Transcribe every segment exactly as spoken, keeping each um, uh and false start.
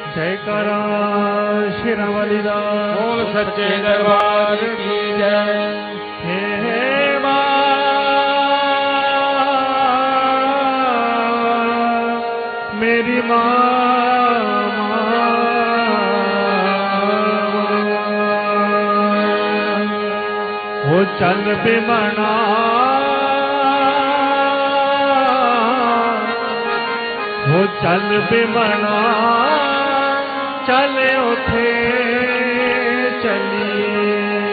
जयकारा शेरा वाली दा बोल सच्चे दरबार की जय। हे मां मेरी मां वो चल बिमना वो चल बिमना चले उठे चलिए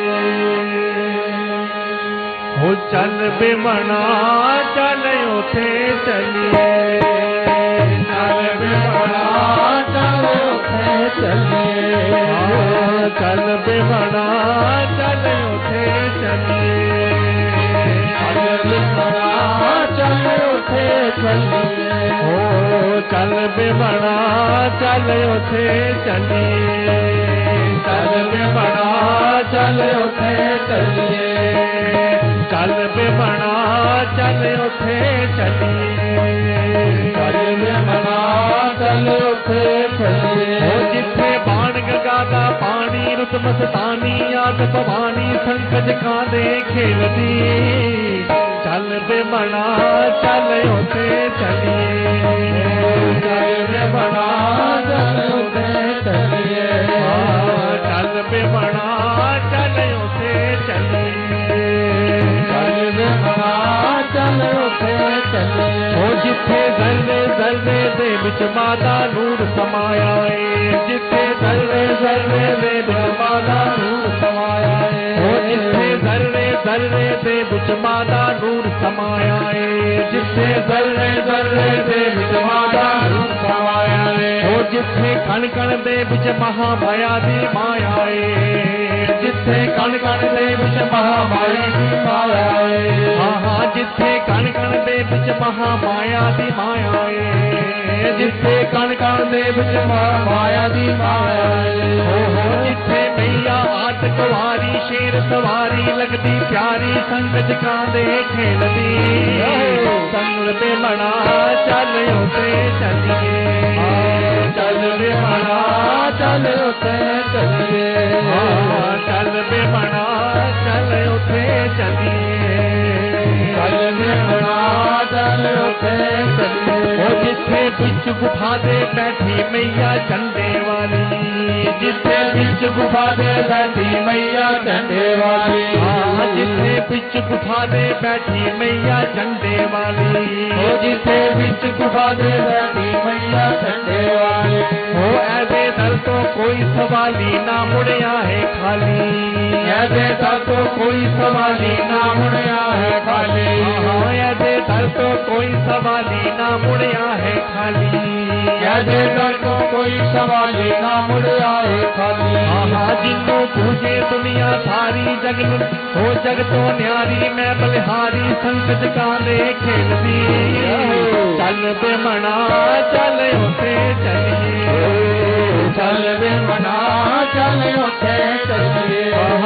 वो चल बिमना चले उठे चलिए चल बिमना चल उठे चलिए चल बिमना चले उठे चलिए चल बिमना चल उठे चलिए ओ चल बिमना चल उठे चलिए चल बिमना चल उठे चलिए चल बिमना चल उठे चलिए चल बिमना चल उठे चलिए ओ जिथे बाण गंगा दा पानी रुत मस्तानी याद भवानी संकट कांदे खेलदी चल बिमना चल उठे चलिए चल बिमना चल उठे चलिए चल बिमना चल उठे चलिए चल बिमना चल उठे चलिए ओ जिथे जलवे जलवे दे विच माता नूर समाया है जिथे जलवे जलवे दे विच माता नूर समाया है ओ जिथे जलवे जलवे दे विच माता नूर समाया है जिथे जलवे जलवे दे विच माता नूर समाया है ओ जिथे कण कण दे विच महामाया दी माया है जिथे कण कण दे विच महामाया दी माया है हाँ हाँ जिथे कण कण दे विच महामाया दी माया है जिथे कण कण दे विच महामाया दी माया है हो हो जिथे मैया आट कुवारी शेर सवारी लगदी प्यारी संगत कांदे खेलदी संग बिमना चल उठे चलिए चल बिमना चल उठे चलिए चल बिमना चल उठे चलिए चल बिमना चल उठे चलिए ओ जिथे बिच गुफा दे बैठी मैया झंडे वाली जिथे बिच गुफा दे बैठी मैया झंडे वाली हाँ जिथे बिच गुफा दे बैठी मैया झंडे वाली ओ जिथे बिच गुफा दे बैठी मैया झंडे वाली ओ ऐसे दर तो कोई सवाली ना मुड़िया है खाली ऐसे दर तो कोई सवाली ना मुड़िया है खाली हाँ ऐसे दर तो कोई सवाली ना मुड़िया है खाली ऐसे दर तो कोई सवाली ना मुड़िया है खाली हाँ जिन्हों पूजे दुनिया सारी जग हो जग तो न्यारी मैं बलिहारी संकट कांदे खेलदी चल बिमना चल उठे चलिए चल बिमना चल उठे चलिए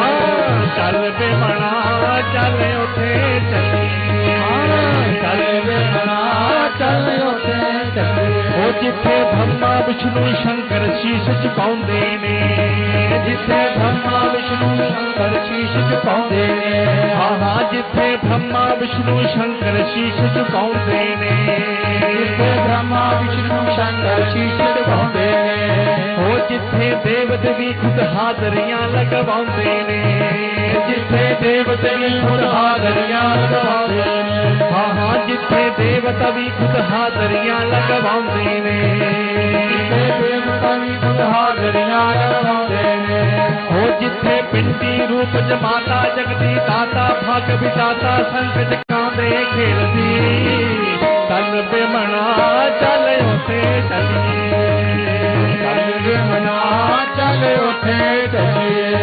चल बिमना चल उठे चलिए चल बिमना चल उठे चलिए ओ जिथे ब्रह्मा विष्णु शंकर शीश झुकाउंदे ने जिथे ब्रह्मा विष्णु शंकर शीश झुकाउंदे ने हाँ हाँ जिथे ब्रह्मा विष्णु शंकर शीश झुकाउंदे ने जिथे ब्रह्मा विष्णु शंकर शीश झुकाउंदे ने ओ जिथे देव देवी खुद हाजरियां लगवाउंदे ने जिथे देव देवी खुद हाजरियां लगवाउंदे ने हाँ हाँ जिथे देवता भी खुद हाजरियां लगवाउंदे ने जिथे देवता भी खुद हाजरियां लगवाउंदे ने ओ जिथे पिंडी रूप च माता जगदी दाता भाग विधाता संकट कांदे खेलदी चल बिमना चल उठे चलिए चल बिमना चल उठे चलिए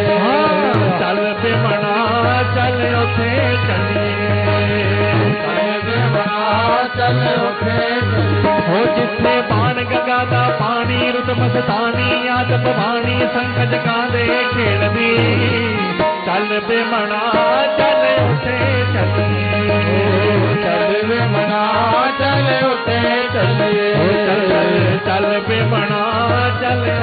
चल बिमना चल उठे चलिए चल बिमना चल उठे हो जिथे बाण गंगा दा पानी रुत मस्तानी याद भवानी संकट कांदे खेलदी चल बिमना चल उठे चलिए चल बिमना चल उठे चलिए चल चल बिमना चल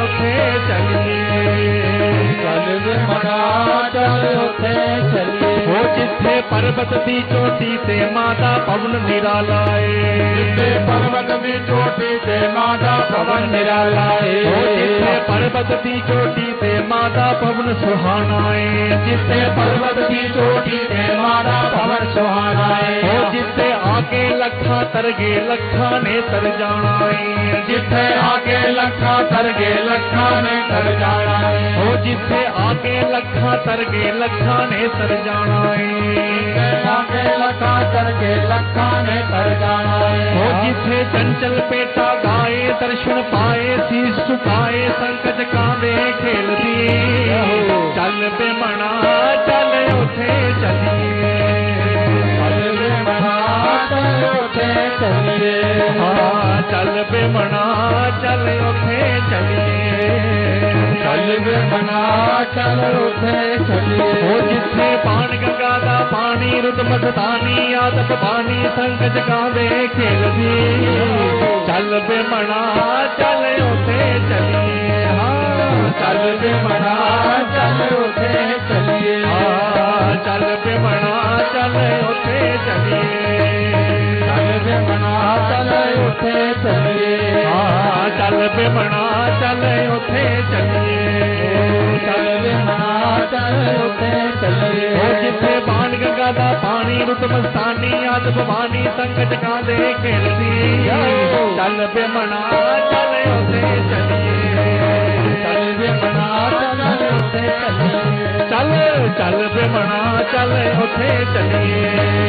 ਉੱਥੇ ਚੱਲੀਏ ਚੱਲ ਵੇ ਮਨਾ ਚੱਲ ਉੱਥੇ ਚੱਲੀਏ ਹੋ ਜਿੱਥੇ ਪਰਬਤ ਦੀ ਚੋਟੀ ਤੇ ਮਾਤਾ ਪਵਨ ਨਿਰਾਲਾ ਏ ਜਿੱਥੇ ਪਰਬਤ ਦੀ ਚੋਟੀ ਤੇ ਮਾਤਾ ਪਵਨ ਨਿਰਾਲਾ ਏ ਹੋ ਜਿੱਥੇ ਪਰਬਤ ਦੀ ਚੋਟੀ ਤੇ ਮਾਤਾ ਪਵਨ ਸੁਹਾਣਾ ਏ ਜਿੱਥੇ ਪਰਬਤ ਦੀ ਚੋਟੀ ਤੇ ਮਾਤਾ ਪਵਨ ਸੁਹਾਣਾ ਏ ਹੋ ਜਿੱਥੇ ਆਗੇ ਲੱਖਾਂ ਤਰਗੇ ਲੱਖਾਂ ਨੇ ਤਰ ਜਾਣਾ ਏ ਜਿੱਥੇ ਆਗੇ ਲੱਖਾਂ ਤਰਗੇ ਲੱਖਾਂ ਨੇ ਤਰ ਜਾਣਾ ਏ ਹੋ ਜਿੱਥੇ ਆਗੇ ਲੱਖਾਂ ਤਰਗੇ ਲੱਖਾਂ ਨੇ ਤਰ ਜਾਣਾ ਏ ਆਗੇ ਲੱਖਾਂ ਤਰਗੇ ਲੱਖਾਂ ਨੇ ਤਰ ਜਾਣਾ ਏ ਹੋ ਜਿੱਥੇ ਚੰਚਲ ਪੇਟਾ ਗਾਏ ਦਰਸ਼ਨ ਪਾਏ ਸੀਸ ਝੁਕਾਏ ਸੰਕਟ ਕਾਂਦੇ ਖੇਲਦੀ ਚੱਲ ਬੇ ਮਣਾ ਚੱਲ ਉੱਥੇ ਚੱਲੀਏ ਚੱਲ ਵੇ ਮਨਾ ਚੱਲ ਉੱਥੇ ਚੱਲੀਏ ਹਾਂ ਚੱਲ ਬੇ ਮਣਾ ਚੱਲ ਉੱਥੇ ਚੱਲੀਏ ਚੱਲ ਵੇ ਮਨਾ ਚੱਲ ਉੱਥੇ ਚੱਲੀਏ ਹੋ ਜਿੱਥੇ ਪਾਣ ਗੰਗਾ ਦਾ ਪਾਣੀ ਰੁੱਤ ਮਸਤਾਨੀ ਆਦਤ ਬਾਣੀ ਸੰਗ ਜਗਾਵੇ ਖੇਲਦੀ ਚੱਲ ਬੇ ਮਣਾ ਚੱਲ ਉੱਥੇ ਚੱਲੀਏ ਹਾਂ ਚੱਲ ਵੇ ਮਨਾ ਚੱਲ ਉੱਥੇ ਚੱਲੀਏ ਹਾਂ ਚੱਲ ਬੇ ਮਣਾ ਚੱਲ ਉੱਥੇ ਚੱਲੀਏ ਚੱਲ ਵੇ ਮਨਾ ਚੱਲ ਉੱਥੇ ਚੱਲੀਏ ਹਾਂ ਚੱਲ ਬੇ ਮਣਾ ਚੱਲ ਉੱਥੇ ਚੱਲੀਏ ਚੱਲ ਵੇ ਮਨਾ ਚੱਲ ਉੱਥੇ ਚੱਲੀਏ ਹੋ ਜਿੱਥੇ ਬਾਣ ਗੰਗਾ ਦਾ ਪਾਣੀ ਰੁੱਤ ਮਸਤਾਨੀ ਆਦ ਭਵਾਨੀ ਸੰਕਟ ਕਾਂਦੇ ਖੇਲਦੀ ਚੱਲ ਬੇ ਮਣਾ ਚੱਲ ਉੱਥੇ ਚੱਲੀਏ ਚੱਲ ਵੇ ਮਨਾ ਚੱਲ ਉੱਥੇ ਚੱਲੀਏ ਚੱਲ ਚੱਲ ਬੇ ਮਣਾ ਚੱਲ ਉੱਥੇ ਚੱਲੀਏ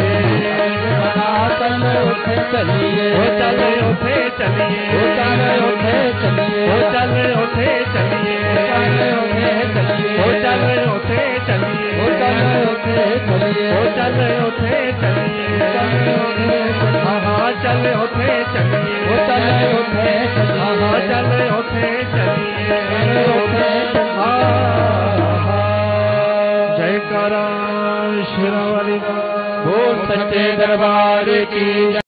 ਮਨਾ ਚੱਲ ਉੱਥੇ ਚੱਲੀਏ ਹੋ ਚੱਲ ਉੱਥੇ ਚੱਲੀਏ ਹੋ ਚੱਲ ਉੱਥੇ ਚੱਲੀਏ ਹੋ ਚੱਲ ਉੱਥੇ ਚੱਲੀਏ ਚੱਲ ਉੱਥੇ ਚੱਲੀਏ ਹੋ ਚੱਲ ਉੱਥੇ ਚੱਲੀਏ ਹੋ ਚੱਲ ਉੱਥੇ ਚੱਲੀਏ ਹੋ ਚੱਲ ਉੱਥੇ ਚੱਲੀਏ ਹਾਂ ਚੱਲ ਉੱਥੇ ਚੱਲੀਏ ਹੋ ਚੱਲ ਉੱਥੇ ਚੱਲੀਏ ਹਾਂ ਚੱਲ ਉੱਥੇ ਚੱਲੀਏ ਹਾਂ ਜੈਕਾਰਾ ਸ਼ੇਰਾਂ ਵਾਲੀ ਦਾ ਬੋਲ ਸੱਚੇ ਦਰਬਾਰ ਕੀ